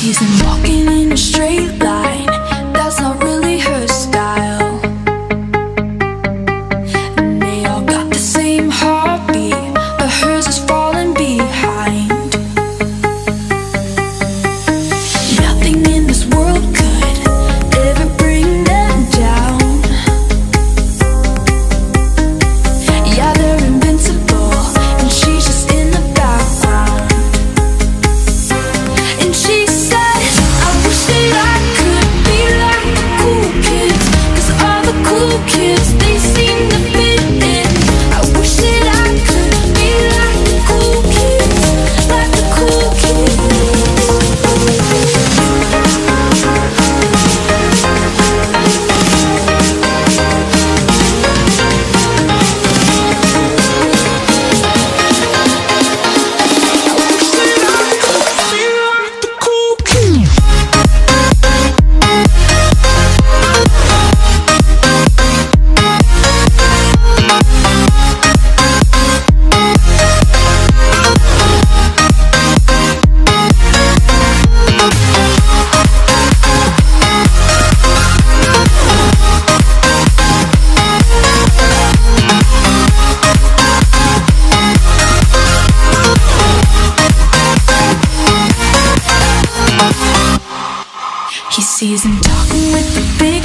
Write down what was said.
sees him walking in a straight line. That's not really her style. And they all got the same heartbeat, but hers is falling behind. Nothing in this world could ever bring them down. Yeah, they're invincible, and she's just in the background. And she says, I wish that I could be like the cool kids, 'cause all the cool kids, they seem to fit in. I wish that I could be like the cool kids, like the cool kids. He sees him talking with the big